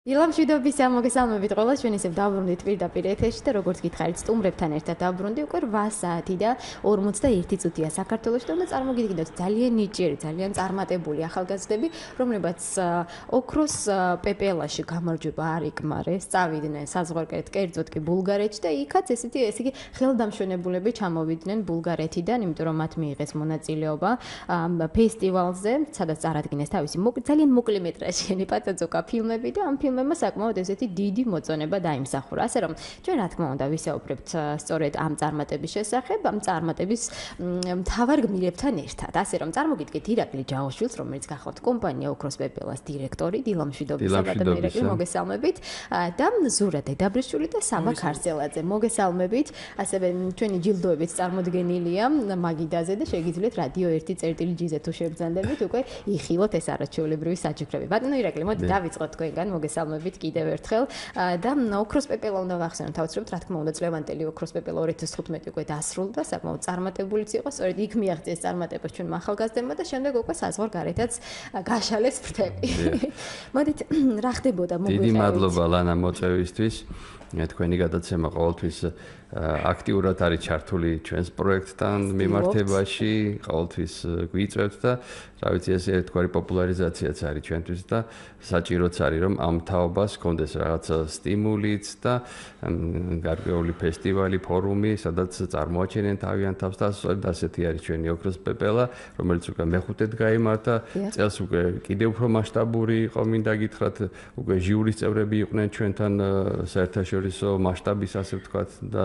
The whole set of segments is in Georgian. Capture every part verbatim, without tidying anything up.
დილამშვიდობის მოგესალმებით ყველას, ჩვენ ისევ დავბრუნდით პირდაპირ ეთერში და როგორც გითხარით, სტუმრებთან ერთად დავბრუნდი უკვე რვა საათი და ორმოცდაერთი წუთია საქართველოში და წარმოგიდგინოთ ძალიან ნიჭიერი, ძალიან წარმატებული ახალგაზრდები, რომლებიც ოქროს პეპელაში გამარჯვება არ იკმარეს, წავიდნენ საზღვარგარეთ, კერძოდ კი ბულგარეთში და იქაც ესეთი ესე იგი ხელდამშვენებულები ჩამოვიდნენ ბულგარეთიდან, იმიტომ რომ მათ მიიღეს მონაწილეობა ფესტივალზე, სადაც წარადგინეს თავისი ძალიან მოკლემეტრაჟიანი პაწაწუკა ფილმები და ამ ფილმებმა საკმაოდ ესეთი დიდი მოწონება დაიმსახურა. ასე რომ ჩვენ რა თქმა უნდა ვისაუბრებთ სწორედ ამ წარმატების შესახებ, ამ წარმატების მთავარ გმირებთან ერთად. ასე რომ წარმოგიდგეთ ირაკლი ჯაოშვილს, რომელიც გახლავთ კომპანია ოქროს პეპელას დირექტორი, დილამშვიდობის საბადო ირაკლი, მოგესალმებით და ზურა დედაბრიშვილი და საბა ქარსელაძე, მოგესალმებით. ასევე ჩვენი ჯილდოებიც წარმოდგენილია მაგიდაზე და შეგიძლიათ რადიო ერთი წერტილი ჯიზე თუ შეგძანდებით უკვე იხილოთ ეს არაჩვეულებრივი საჩუქრები. ბატონო ირაკლი, მოდი დავიწყოთ თქვენგან, მოგესალმებით კიდევ ერთხელ და ოქროს პეპელა უნდა ვახსენოთ თავისუფლად, რა თქმა უნდა, წლევანდელი ოქროს პეპელა ორი ათას თხუთმეტი უკვე დასრულდა, საკმაოდ წარმატებულიც იყო, სწორედ იქ მიაღწიეს წარმატებას ჩვენმა ახალგაზრდებმა და შემდეგ უკვე საზღვარგარეთაც გაშალეს ფრთები. მოდით, რა ხდებოდა მოგვიყევით? დიდი მადლობა ლანა მოწვევისთვის. თქვენი გადაცემა ყოველთვის აქტიურად არის ჩართული ჩვენს პროექტთან მიმართებაში, ყოველთვის გვიწევთ და რა ვიცი, ეს ერთგვარი პოპულარიზაციაც არის ჩვენთვის და საჭიროც არის, რომ ამ თაობას ჰქონდეს რაღაცა სტიმულიც და გარკვეული ფესტივალი, ფორუმი, სადაც წარმოაჩენენ თავიანთ თავს და სწორედ ასეთი არის ჩვენი ოქროს პეპელა, რომელიც უკვე მეხუთედ გაიმართა, წელს უკვე კიდევ უფრო მასშტაბური იყო, მინდა გითხრათ, უკვე ჟიურის წევრები იყვნენ ჩვენთან საერთაშორისო მასშტაბის, ასე ვთქვათ და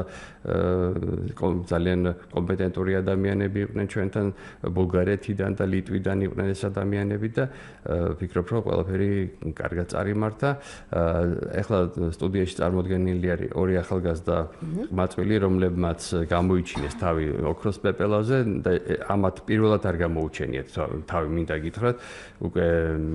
ძალიან კომპეტენტური ადამიანები იყვნენ ჩვენთან ბულგარეთიდან და ლიტვიდან იყვნენ ეს ადამიანები და ვფიქრობ, რომ ყველაფერი კარგად წარიმართა. ეხლა სტუდიაში წარმოდგენილი არის ორი ახალგაზრდა ყმაწვილი, რომლებმაც გამოიჩინეს თავი ოქროს პეპელაზე და ამათ პირველად არ გამოუჩენიათ თავი, მინდა გითხრათ, უკვე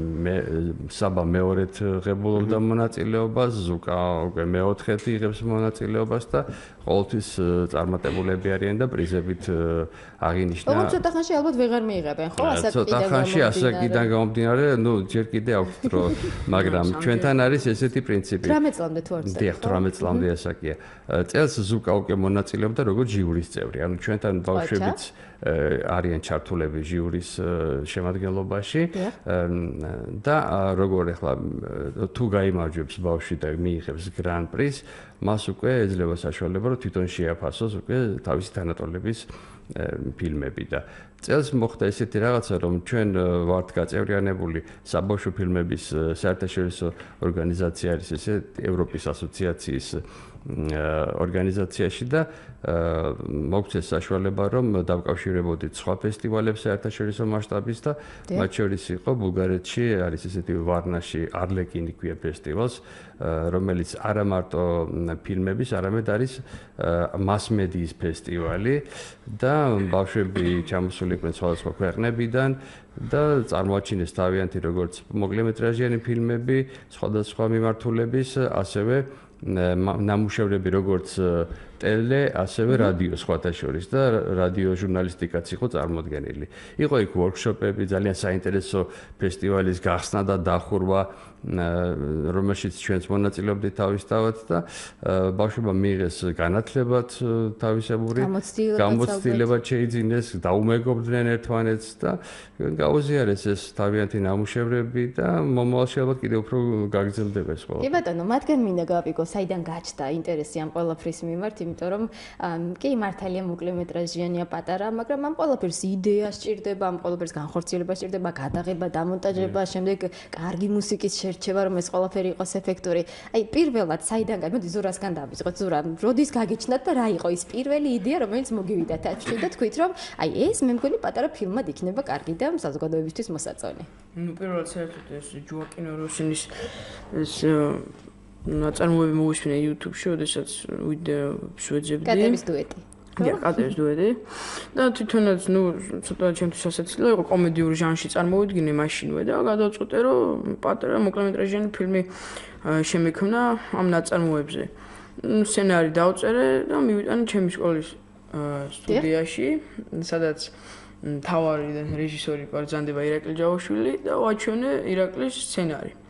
საბა მეორედ ღებულობდა მონაწილეობას, ზუკა უკვე მეოთხედ იღებს მონაწილეობას და ყოველთვის წარმატებულები არიან და პრიზებით აღინიშნა. ოღონდ ცოტა ხანში ალბათ ვეღარ მიიღებენ, ხო? ასაკიდან ცოტა ხანში ასაკიდან გამომდინარე, ნუ ჯერ კიდე აქვთ დრო, მაგრამ ჩვენთან არის ესეთი პრინციპი. თვრამეტ წლამდე თუ არ ვცდები. დიახ, თვრამეტ წლამდე ასაკია. წელს ზუკა უკვე მონაწილეობდა როგორც ჟიურის წევრი. ანუ ჩვენთან ბავშვებიც არიან ჩართულები ჟიურის შემადგენლობაში და როგორ ახლა თუ გაიმარჯვებს ბავშვი და მიიღებს გრან პრიზ, მას უკვე ეძლევა საშუალება, რომ თვითონ შეაფასოს უკვე თავისი თანატოლების ფილმები და წელს მოხდა ესეთი რაღაცა, რომ ჩვენ ვართ გაწევრიანებული საბავშვო ფილმების საერთაშორისო ორგანიზაცია არის ესე ევროპის ასოციაციის ორგანიზაციაში და მოგცეს საშუალება, რომ დავკავშირებოდით სხვა ფესტივალებს საერთაშორისო მასშტაბის და მათ შორის იყო ბულგარეთში არის ესეთი ვარნაში არლეკინი ქვია ფესტივალს, რომელიც არა მარტო ფილმების, არამედ არის მასმედიის ფესტივალი და ბავშვები ჩამოსული იყვნენ სხვადასხვა ქვეყნებიდან და წარმოაჩინეს თავიანთი როგორც მოკლემეტრაჟიანი ფილმები, სხვადასხვა მიმართულების, ასევე ნამუშევრები როგორც ტელე, ასევე რადიო სხვათა შორის და რადიო ჟურნალისტიკაც იყო წარმოდგენილი. იყო იქ ვორქშოპები, ძალიან საინტერესო ფესტივალის გახსნა და დახურვა, რომელშიც ჩვენც მონაწილეობდით თავისთავად და ბავშვებმა მიიღეს განათლებაც თავისებური, გამოცდილებაც შეიძინეს, დაუმეგობრდნენ ერთმანეთს და გაუზიარეს ეს თავიანთი ნამუშევრები და მომავალში ალბათ კიდევ უფრო გაგრძელდება ეს ყველაფერი. კი ბატონო, მათგან მინდა გავიგო, საიდან გაჩნდა ინტერესი ამ ყველაფრის მიმართ, იმიტომ რომ კი მართალია მოკლემეტრაჟიანია პატარა, მაგრამ ამ ყველაფერს იდეა სჭირდება, ამ ყველაფერს განხორციელება სჭირდება, გადაღება, დამონტაჟება, შემდეგ კარგი მუსიკის შერჩევა, რომ ეს ყველაფერი იყოს ეფექტური. აი, პირველად საიდან გაჩნდა? მოდი ზურასგან დავიწყოთ. ზურა, როდის გაგიჩნდათ და რა იყო ის პირველი იდეა, რომელიც მოგივიდა თაჩში და თქვით, რომ აი ეს მე მგონი პატარა ფილმად იქნება კარგი და საზოგადოებისთვის მოსაწონი. ნუ პირველად საერთოდ ეს ჯოაკინო როსინის ეს ნაწარმოები მოვისმინე YouTube-ში, როდესაც ვიძებდი. კატების დუეტი. კი, კატების დუეტი. და თვითონაც, ნუ, ცოტა ჩემთვის ასეცილა იყო კომედიური ჟანრში წარმოვიდგინე მაშინვე და გადავწყვიტე, რომ პატარა მოკლემეტრაჟიანი ფილმი შემექმნა ამ ნაწარმოებზე. სცენარი დავწერე და მივიტანე ჩემი სკოლის სტუდიაში, სადაც თავარი რეჟისორი ბრძანდება ირაკლი ჯავაშვილი და ვაჩვენე ირაკლის სცენარი.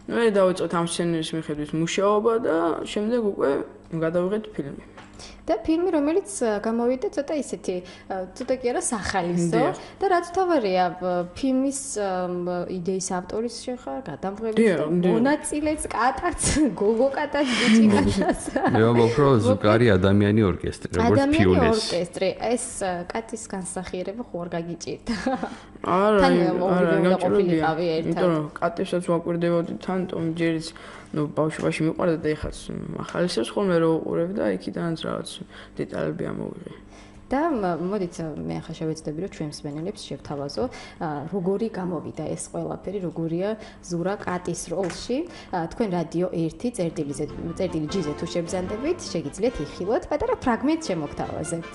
მე დავიწყეთ ამ სცენარის მიხედვით მუშაობა და შემდეგ უკვე გადავიღეთ ფილმი. და ფილმი რომელიც გამოვიდა ცოტა ისეთი ცოტა კი არა სახალისო და რაც თავარია ფილმის იდეის ავტორის შეხარ გადამღებიც მონაწილეც კატაც გოგო კატაც ბიჭი კატაც მე ვამბობ რომ ზუკარი ადამიანი ორკესტრი როგორც ფიუნეს ადამიანი ორკესტრი ეს კატის განსახიერება ხო არ გაგიჭირდა არა არა გაჭირებია იმიტომ რომ კატებსაც ვაკვირდებოდი თან ტომჯერიც ну ბავშვობაში მიყვარდა და ეხაც ახალისებს ხოლმე რო უყურებ და იქიდანაც რაღაც დეტალები ამოვიღე. და მოდით მე ახლა შევეცდები რომ ჩვენს მსმენელებს შევთავაზო როგორი გამოვიდა ეს ყველაფერი როგორია ზურა კატის როლში თქვენ რადიო ერთი წერტილიზე წერტილი ჯიზე თუ შეგზანდებით შეგიძლიათ იხილოთ პატარა ფრაგმენტ შემოგთავაზებთ.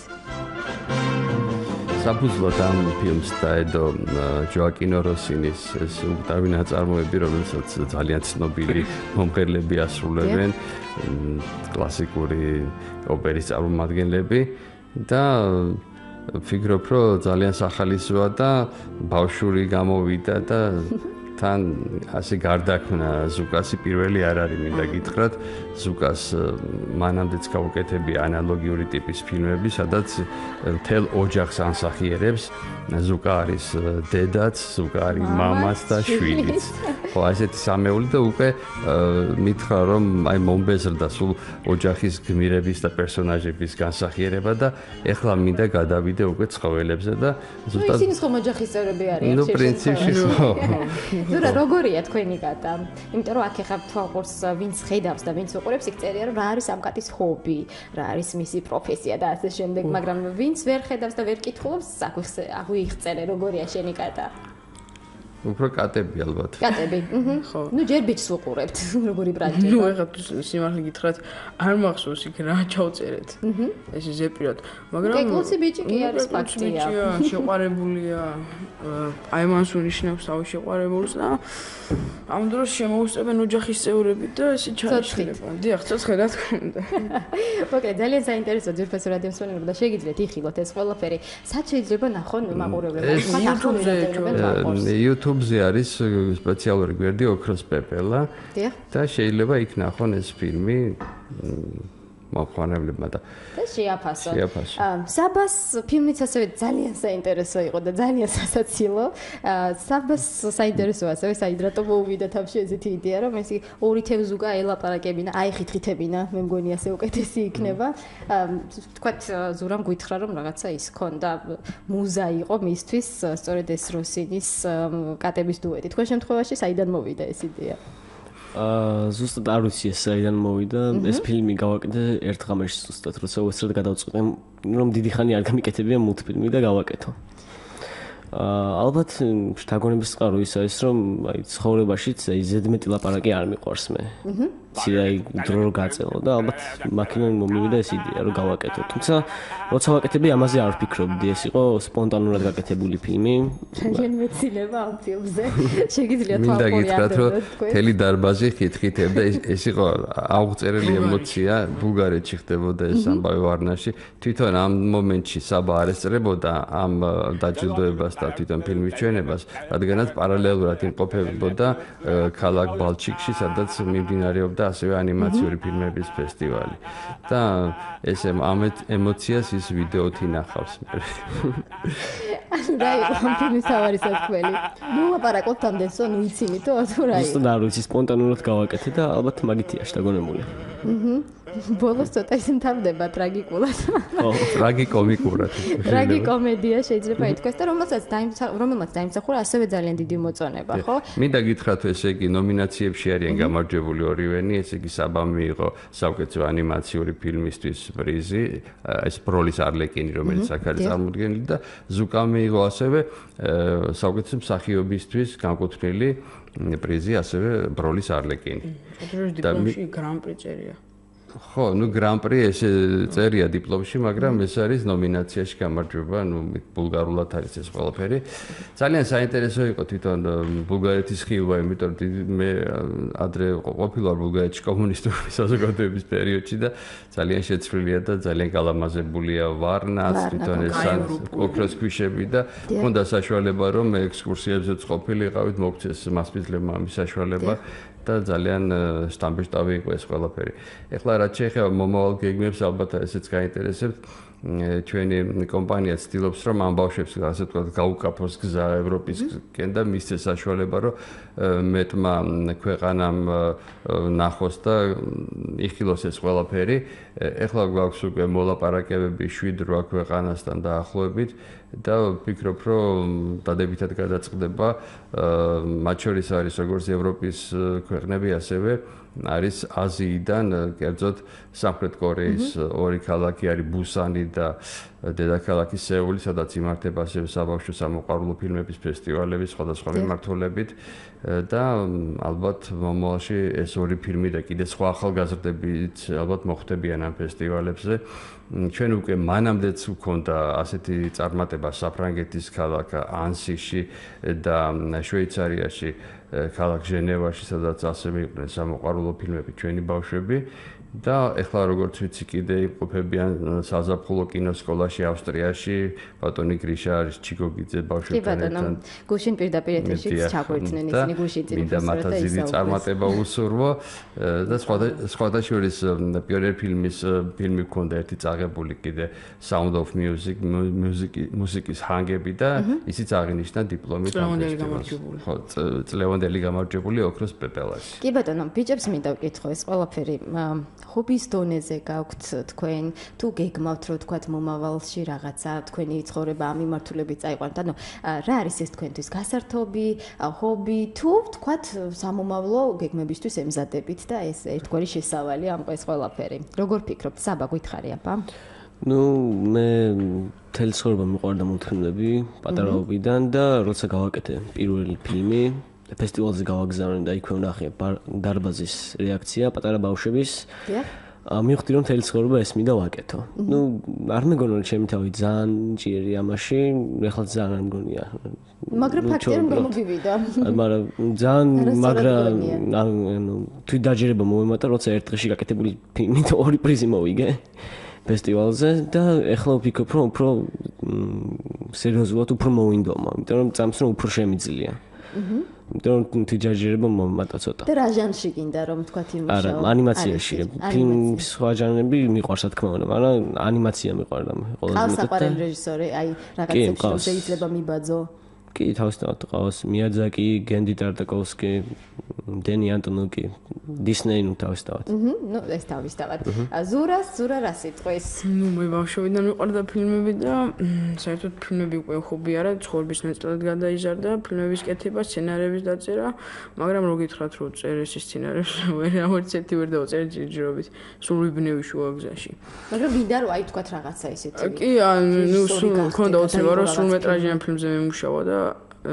საფუძვლად ამ ფილმს დაედო ჯოაკინო როსინის ეს უკტავი ნაწარმოები, რომელსაც ძალიან ცნობილი მომღერლები ასრულებენ, კლასიკური ოპერის წარმომადგენლები და ვფიქრობ, რომ ძალიან სახალისოა და ბავშვური გამოვიდა და თან ასე გარდაქმნა ზუკასი პირველი არ არის მინდა გითხრათ ზუკას მანამდეც გავუკეთებია ანალოგიური ტიპის ფილმები სადაც მთელ ოჯახს ანსახიერებს ზუკა არის დედაც ზუკა არის მამაც და შვილიც ხო ასეთი სამეული და უკვე მითხრა რომ აი მომბეზრდა სულ ოჯახის გმირების და პერსონაჟების განსახიერება და ეხლა მინდა გადავიდე უკვე ცხოველებზე და ზუსტად ისინი ხომ ოჯახის წევრები არიან ნუ პრინციპში ხო ზურა როგორია თქვენი კატა? იმიტომ რომ აქ ახლა თვალყურს ვინც ხედავს და ვინც უყურებს, იქ წერია რომ რა არის ამ კატის ჰობი, რა არის მისი პროფესია და ასე შემდეგ, მაგრამ ვინც ვერ ხედავს და ვერ კითხულობს, აღვიიღწერე როგორია შენი კატა? უფრო კატები ალბათ. კატები. ხო. ნუ ჯერ ბიჭს უყურებთ, როგორი ბრაჯი. ნუ ეხლა სიმართლე გითხრათ, არ მახსოვს იქ რა ჩავწერეთ. ეს ზეპირად, მაგრამ კეკლოცი ბიჭი კი არის ფაქტია. შეყვარებულია. აი მას უნიშნავს თავის შეყვარებულს და ამ დროს შემოუსწრებენ ოჯახის წევრები და ესე ჩაიშლება. დიახ, ცოცხლი რა თქმა უნდა. მოკლედ, ძალიან საინტერესოა ძირფასო რადიო მსმენელობა და შეგიძლიათ იხილოთ ეს ყველაფერი. სად შეიძლება ნახონ მაყურებელს? YouTube-ზე არის სპეციალური გვერდი ოქროს პეპელა და შეიძლება იქ ნახონ ეს ფილმი მოხმარებლებმა და და შეაფასონ. საბას ფილმიც ასევე ძალიან საინტერესო იყო და ძალიან სასაცილო. საბას საინტერესოა ასევე საიდრატო მოუვიდა თავში ესეთი იდეა რომ ეს ორი თევზუკა ელაპარაკებინა, აი ხითრითებინა, მე მგონი ასე უკეთესი იქნება. თქვათ ზურამ გითხრა რომ რაღაცა ის ქონდა მუზა იყო მისთვის სწორედ ეს როსინის კატების დუეტი. თქვენ შემთხვევაში საიდან მოვიდა ეს იდეა? აა ზუსტად არ ვიცი ეს საიდან მოვიდა ეს ფილმი გავაკეთე ერთ ღამეში ზუსტად როცა უეცრად გადავწყვიტე რომ დიდი ხანი არ გამიკეთებია მულტფილმი და გავაკეთო. აა ალბათ შთაგონების წყარო ისა ის რომ აი ცხოვრებაშიც აი ზედმეტი ლაპარაკი არ მიყვარს მე. აჰა. ცირაი დრო რო გაწელო და ალბათ მაქინან მომივიდა ეს იდეა რომ გავაკეთო. თუმცა როცა ვაკეთებდი ამაზე არ ვფიქრობდი ეს იყო სპონტანურად გაკეთებული ფილმი. ძალიან მეცილება ამ ფილმზე. შეგიძლიათ თვალყური მინდა გითხრათ რომ თელი დარბაზი ხითხითებდა ეს იყო აღწერილი ემოცია ბულგარეთში ხდებოდა ეს ამბავი ვარნაში თვითონ ამ მომენტში საბა არ ესწრებოდა ამ დაჯილდოებას და თვითონ ფილმის ჩვენებას რადგანაც პარალელურად იმყოფებოდა ქალაქ ბალჩიკში სადაც მიმდინარეობდა ასევე ანიმაციური ფილმების ფესტივალი და ეს ამ ემოციას ის ვიდეოთი ნახავს მე. ანუ რა იყო ამ ფილმის თავარი სათქმელი? ნუ ლაპარაკობთ ამდენსო, ნუ იცინითო, თუ რა იყო? ზუსტად არ ვიცი, სპონტანურად გავაკეთე და ალბათ მაგითია შთაგონებული. აჰა. ბოლოს ცოტა ის მთავრდება ტრაგიკულად. ხო, ტრაგიკომიკურად. ტრაგიკომედია შეიძლება ითქვას და რომელსაც რომელმაც დაიმსახურა ასევე ძალიან დიდი მოწონება, ხო? მინდა გითხრათ ესე იგი ნომინაციებში არიან გამარჯვებული ორივენი, ესე იგი საბა მიიღო საუკეთესო ანიმაციური ფილმისთვის პრიზი, ეს ბროლის არლეკინი, რომელიც აქ არის წარმოდგენილი და ზუკა მიიღო ასევე საუკეთესო მსახიობისთვის განკუთვნილი პრიზი, ასევე ბროლის არლეკინი. დიპლომში გრან-პრი წერია. ხო, ნუ გრან-პრი ეს წერია დიპლომში, მაგრამ ეს არის ნომინაციაში გამარჯვება, ნუ ბულგარულად არის ეს ყველაფერი. ძალიან საინტერესო იყო თვითონ ბულგარეთის ხილვა, იმიტომ რომ მე ადრე ყოფილვარ ბულგარეთში კომუნისტური საზოგადოების პერიოდში და ძალიან შეცვლილია და ძალიან გალამაზებულია ვარნაც, თვითონ ეს ოქროს ქვიშები და მქონდა საშუალება რომ ექსკურსიებზეც ყოფილიყავით, მოგცეს მასპინძლებმა ამის საშუალება და ძალიან შტამბეშტავი იყო ეს ყველაფერი. ეხლა რაც შეეხება მომავალ გეგმებს, ალბათ ესეც გაინტერესებთ. ჩვენი კომპანია ცდილობს რომ ამ ბავშვებს ასე ვთქვათ გაუკაფოს გზა ევროპისკენ და მისცეს საშუალება რომ მეტმა ქვეყანამ ნახოს და იხილოს ეს ყველაფერი. ეხლა გვაქვს უკვე მოლაპარაკებები შვიდ რვა ქვეყანასთან დაახლოებით და ვფიქრობ რომ დადებითად გადაწყდება მათ შორის არის როგორც ევროპის ქვეყნები ასევე არის აზიიდან კერძოდ სამხრეთ კორეის ორი ქალაქი არის ბუსანი და დედაქალაქი სეული, სადაც იმართება ასევე საბავშვო სამოყვარულო ფილმების ფესტივალები სხვადასხვა მიმართულებით და ალბათ მომავალში ეს ორი ფილმი და კიდე სხვა ახალგაზრდებიც ალბათ მოხვდებიან ამ ფესტივალებზე. ჩვენ უკვე მანამდეც გვქონდა ასეთი წარმატება საფრანგეთის ქალაქ ანსიში და შვეიცარიაში ქალაქ ჟენევაში, სადაც ასევე იყვნენ სამოყვარულო ფილმები ჩვენი ბავშვები და ეხლა როგორც ვიცი კიდე იყოფებიან საზაფხულო კინოსკოლაში ავსტრიაში, ბატონი გრიშა არის ჩიგოგიძე ბავშვებთან. კი ბატონო, გუშინ პირდაპირ ეთერში ჩაგვერთნენ ისინი გუშინ წინ მინდა დიდი წარმატება უსურვო და სხვადასხვა შორის პიონერ ფილმის ფილმი გქონდა ერთი წაღებული კიდე Sound of Music, მუსიკის ჰანგები და ისიც აღინიშნა დიპლომით ამ ფესტივალში. ხო, წლევანდელი გამარჯვებული ოქროს პეპელაში. კი ბატონო, ბიჭებს მინდა ვკითხო ეს ყველაფერი ჰობის დონეზე გაქვთ თქვენ თუ გეგმავთ რომ თქვათ მომავალში რაღაცა თქვენი ცხოვრება ამ მიმართულებით წაიყვანოთ. ანუ რა არის ეს თქვენთვის გასართობი, ჰობი თუ თქვათ სამომავლო გეგმებისთვის ემზადებით და ეს ერთგვარი შესავალი ამ ეს ყველაფერი. როგორ ფიქრობთ? საბა გითხარი აბა? ნუ მე თელ ცხოვრება მიყვარდა მულტფილმები პატარაობიდან და როცა გავაკეთე პირველი ფილმი ფესტივალზე გავაგზავნე და იქვე ვნახე დარბაზის რეაქცია პატარა ბავშვების. მივხვდი რომ თელი ცხოვრება ეს მინდა ვაკეთო. ნუ არ მეგონა რომ ჩემი თავი ძალიან ჭიერი ამაში, ეხლა ძალიან არ მგონია. მაგრამ ფაქტია რომ გამოგივიდა. მაგრამ ძალიან მაგრამ ანუ თვით დაჯერება მომემატა როცა ერთ დღეში გაკეთებული ფილმით ორი პრიზი მოვიგე ფესტივალზე და ეხლა ვფიქრობ რომ უფრო სერიოზულად უფრო მოვინდომა, იმიტომ რომ წამს რომ უფრო შემიძლია. აჰა. იმიტომ რომ თიჯაჯერება მომატა ცოტა. და რა ჟანრში გინდა რომ თქვათ იმუშაო? არა, ანიმაციაში. ფილმის სხვა ჟანრები მიყვარს რა თქმა უნდა, მაგრამ ანიმაცია მიყვარდა მე ყველაზე მეტად. ყავს რეჟისორი, აი რაღაცებში რომ შეიძლება მიბაძო. კი, თავისთავად ყავს მიაძაკი, გენდი ტარტაკოვსკი, დენი ანტონუკი, დისნეი ნუ თავისთავად. აჰა, ნუ ეს თავისთავად. ზურას, ზურა რა სიტყვის? ნუ მე ბავშვობიდან მიყვარდა ფილმები და საერთოდ ფილმები უკვე ხობი არა, ცხოვრების ნაწილად გადაიზარდა, ფილმების კეთება, სცენარების დაწერა, მაგრამ რო გითხრათ რომ წერე ეს სცენარებს, ვერ ამორც ერთი ვერ დავწერე ჯერჯერობით, სულ ვიბნევი შუა გზაში. მაგრამ მინდა რომ აი თქვათ რაღაცა ისეთი. კი, ნუ სულ მქონდა ოცნება რომ სრულმეტრაჟიან ფილმზე მემუშავა და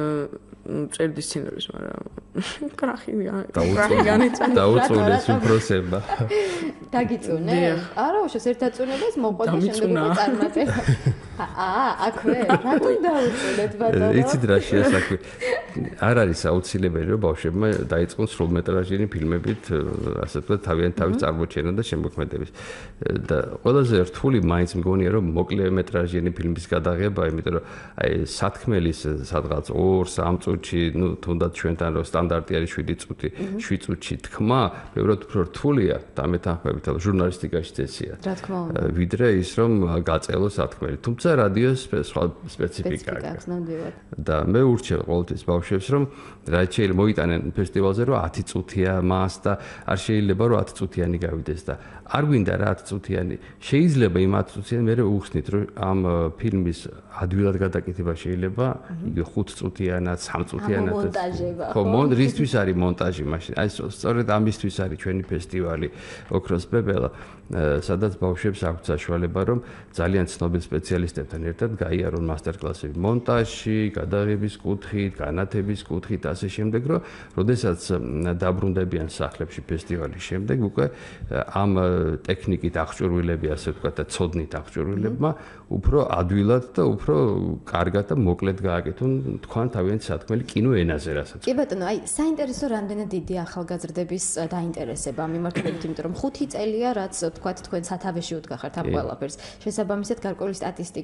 წერდი სცენარებს, მაგრამ კრახი კრახი განეწონა. დაუწუნეს უფროსება. დაგიწუნე? არა, უშოს ერთ დაწუნებას მოყვება შემდეგ უკვე წარმატება. აა, აქვე, რატომ დაუწუნეთ ბატონო? იცით რა შეასაქმე? არ არის აუცილებელი რომ ბავშვებმა დაიწყონ სრულმეტრაჟიანი ფილმებით, ასე ვთქვათ, თავიანთ თავის წარმოჩენა და შემოქმედების. და ყველაზე რთული მაინც მგონია რომ მოკლემეტრაჟიანი ფილმის გადაღება, იმიტომ რომ აი სათქმელის სადღაც ორ სამ წუთში, ну, თუნდაც ჩვენთან რო სტანდარტი არის შვიდი წუთი, შვიდ წუთში თქმა, ბევრად უფრო რთულია და მეთანხმებით, რომ ჟურნალისტიკაში წესია. რა თქმა უნდა. ვიდრე ის რომ გაწელოს სათქმელი. თუმცა რადიოს სხვა სპეციფიკა აქვს. და მე ურჩევ ყოველთვის ბავშვებს რომ რაც შეიძლება მოიტანენ ფესტივალზე რომ ათი წუთია მას და არ შეიძლება რომ ათი წუთიანი გავიდეს და არ გვინდა რა ათი წუთიანი. შეიძლება იმ ათი წუთიანი მე უხსნით რომ ამ ფილმის ადვილად გადაკეთება შეიძლება იგი ხუთ წუთიანად, სამ წუთიანად. ხო, მონტაჟი არის მონტაჟი მაშინ. აი სწორედ ამისთვის არის ჩვენი ფესტივალი ოქროს პეპელა, სადაც ბავშვებს აქვთ საშუალება რომ ძალიან ცნობილ სპეციალისტებთან ერთად გაიარონ მასტერკლასები მონტაჟში, გადაღების კუთხით, განათების კუთხით, ასე შემდეგ, რომ როდესაც დაბრუნდებიან სახლებში ფესტივალის შემდეგ, უკვე ამ ტექნიკით აღჭურვილები, ასე ვთქვათ, და ცოდნით აღჭურვილებმა უფრო ადვილად და უფრო კარგად და მოკლედ გააკეთონ თქვენ თავიანთ სათქმელი კინოენაზე, რასაც. კი ბატონო, აი საინტერესო რამდენად დიდი ახალგაზრდების დაინტერესება ამ მიმართულებით, იმიტომ რომ ხუთი წელია, რაც თქვათ თქვენ სათავეში უდგახართ ამ ყველაფერს. შესაბამისად, გარკვეული სტატისტიკით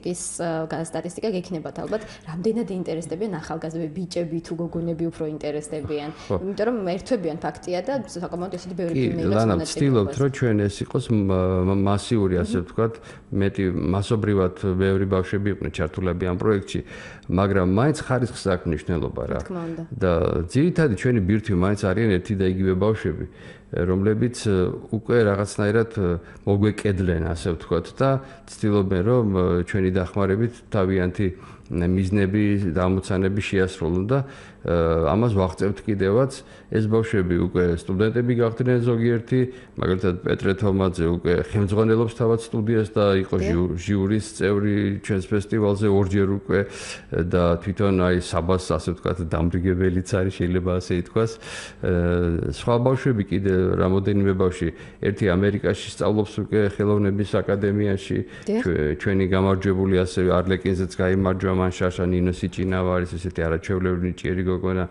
პოლიტიკის სტატისტიკა გექნებათ ალბათ, რამდენად ინტერესდებიან ახალგაზრდები, ბიჭები თუ გოგონები უფრო ინტერესდებიან. იმიტომ რომ ერთვებიან ფაქტია და საკმაოდ ესეთი ბევრი ფილმი იყო. ლანა, ვცდილობთ, რომ ჩვენ ეს იყოს მასიური, ასე ვთქვათ, მეტი მასობრივად ბევრი ბავშვები იყვნენ ჩართულები ამ პროექტში, მაგრამ მაინც ხარისხს აქვს მნიშვნელობა რა. და ძირითადად ჩვენი ბირთვი მაინც არიან ერთი და იგივე ბავშვები, რომლებიც უკვე რაღაცნაირად მოგვეკედლენ, ასე ვთქვათ და ცდილობენ, რომ ჩვენი დახმარებით თავიანთი მიზნები და ამოცანები შეასრულონ და ამას ვაღწევთ კიდევაც. ეს ბავშვები უკვე სტუდენტები გახდნენ ზოგიერთი, მაგალითად პეტრე თომაძე უკვე ხელმძღვანელობს თავად სტუდიას და იყო ჟიურის წევრი ჩვენს ფესტივალზე ორჯერ უკვე და თვითონ აი საბას ასე ვთქვათ დამრიგებელიც არის, შეიძლება ასე ითქვას. სხვა ბავშვები კიდე რამოდენიმე ბავშვი ერთი ამერიკაში სწავლობს უკვე ხელოვნების აკადემიაში, ჩვენი გამარჯვებული ასევე არლეკინზეც გაიმარჯვა მან შაშა ნინო სიჭინავა არის ესეთი არაჩვეულებრივი ჭიერი გოგონა.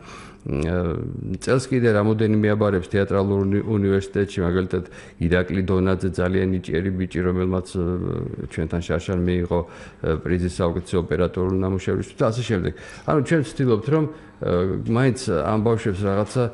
წელს კიდე რამოდენიმე აბარებს თეატრალურ უნივერსიტეტში, მაგალითად ირაკლი დონაძე ძალიან ნიჭიერი ბიჭი, რომელმაც ჩვენთან შაშან მიიღო პრიზი საუკეთესო ოპერატორული ნამუშევრისთვის და ასე შემდეგ. ანუ ჩვენ ვცდილობთ, რომ მაინც ამ ბავშვებს რაღაცა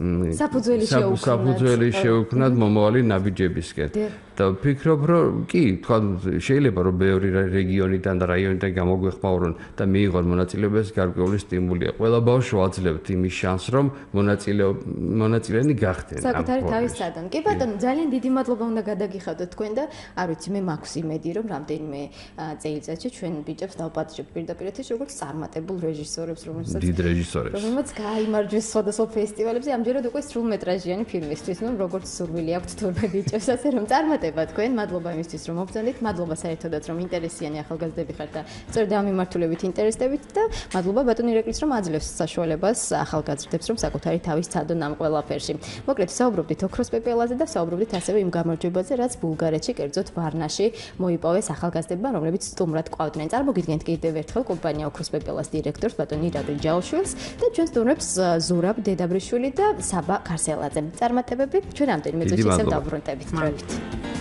საფუძველი შეუქმნათ მომავალი ნაბიჯებისკენ. და ვფიქრობ, რომ კი, თქვა შეიძლება რომ ბევრი რეგიონიდან და რაიონიდან გამოგვეხმაურონ და მიიღონ მონაწილეობას გარკვეული სტიმულია. ყველა ბავშვს აძლევთ იმის შანსს, რომ მონაწილე მონაწილენი გახდნენ. საკუთარი თავის სადან. კი ბატონო, ძალიან დიდი მადლობა უნდა გადაგიხადოთ თქვენ და არ ვიცი, მე მაქვს იმედი, რომ რამდენიმე წელიწადში ჩვენ ბიჭებს დავპატიჟებთ პირდაპირ ეთერში როგორც წარმატებულ რეჟისორებს, რომელსაც დიდ რეჟისორებს. რომელსაც გაიმარჯვეს სხვადასხვა ფესტივალებზე, ამჯერად უკვე სრულმეტრაჟიანი ფილმისთვის, რომ როგორც სურვილი აქვთ თურმე ბიჭებს, ასე რომ წარმატებულად თქვენ, მადლობა იმისთვის, რომ მოგზავნით, მადლობა საერთოდაც, რომ ინტერესიანი ახალგაზრდები ხართ და სწორედ ამ მიმართულებით ინტერესდებით და მადლობა ბატონ ირაკლის, რომ აძლევს საშუალებას ახალგაზრდებს, რომ საკუთარი თავის ცადონ ამ ყველაფერში. მოკლედ, საუბრობდით ოქროს პეპელაზე და საუბრობდით ასევე იმ გამარჯვებაზე, რაც ბულგარეთში, კერძოდ ვარნაში მოიპოვეს ახალგაზრდებმა, რომლებიც სტუმრად ყვავდნენ. წარმოგიდგენთ კიდევ ერთხელ კომპანია ოქროს პეპელას დირექტორს ბატონ ირაკლი ჯაოშვილს და ჩვენ სტუმრებს ზურაბ დედაბრიშვილი და საბა ქარსელაძე. წარმატებები, ჩვენ რამდენიმე წუთში ისევ დავბრუნდებით.